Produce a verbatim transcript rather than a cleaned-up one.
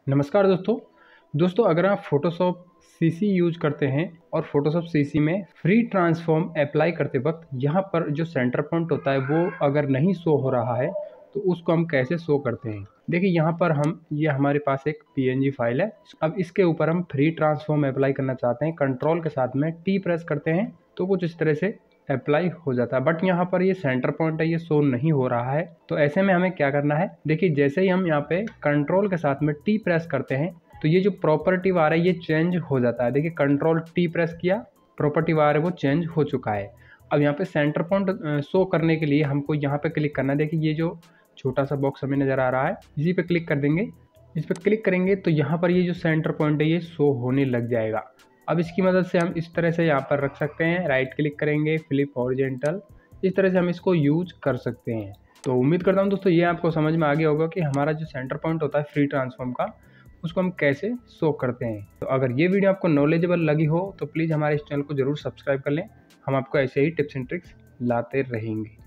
नमस्कार दोस्तों दोस्तों अगर आप फोटोशॉप सीसी यूज करते हैं और फोटोशॉप सीसी में फ्री ट्रांसफॉर्म अप्लाई करते वक्त यहाँ पर जो सेंटर पॉइंट होता है वो अगर नहीं शो हो रहा है तो उसको हम कैसे शो करते हैं। देखिए यहाँ पर हम ये हमारे पास एक पीएनजी फाइल है। अब इसके ऊपर हम फ्री ट्रांसफॉर्म अप्लाई करना चाहते हैं। कंट्रोल के साथ में टी प्रेस करते हैं तो कुछ इस तरह से अप्लाई हो जाता है, बट यहाँ पर ये सेंटर पॉइंट है, ये शो नहीं हो रहा है। तो ऐसे में हमें क्या करना है, देखिए जैसे ही हम यहाँ पे कंट्रोल के साथ में टी प्रेस करते हैं तो ये जो प्रॉपर्टी बार है ये चेंज हो जाता है। देखिए कंट्रोल टी प्रेस किया, प्रॉपर्टी बार है वो चेंज हो चुका है। अब यहाँ पे सेंटर पॉइंट शो करने के लिए हमको यहाँ पे क्लिक करना है। देखिए ये जो छोटा सा बॉक्स हमें नज़र आ रहा है, इसी पे क्लिक कर देंगे। इस पर क्लिक करेंगे तो यहाँ पर ये जो सेंटर पॉइंट है ये शो होने लग जाएगा। अब इसकी मदद से हम इस तरह से यहाँ पर रख सकते हैं, राइट क्लिक करेंगे, फ्लिप हॉरिजॉन्टल, इस तरह से हम इसको यूज कर सकते हैं। तो उम्मीद करता हूँ दोस्तों ये आपको समझ में आ गया होगा कि हमारा जो सेंटर पॉइंट होता है फ्री ट्रांसफॉर्म का, उसको हम कैसे शो करते हैं। तो अगर ये वीडियो आपको नॉलेजेबल लगी हो तो प्लीज़ हमारे इस चैनल को जरूर सब्सक्राइब कर लें। हम आपको ऐसे ही टिप्स एंड ट्रिक्स लाते रहेंगे।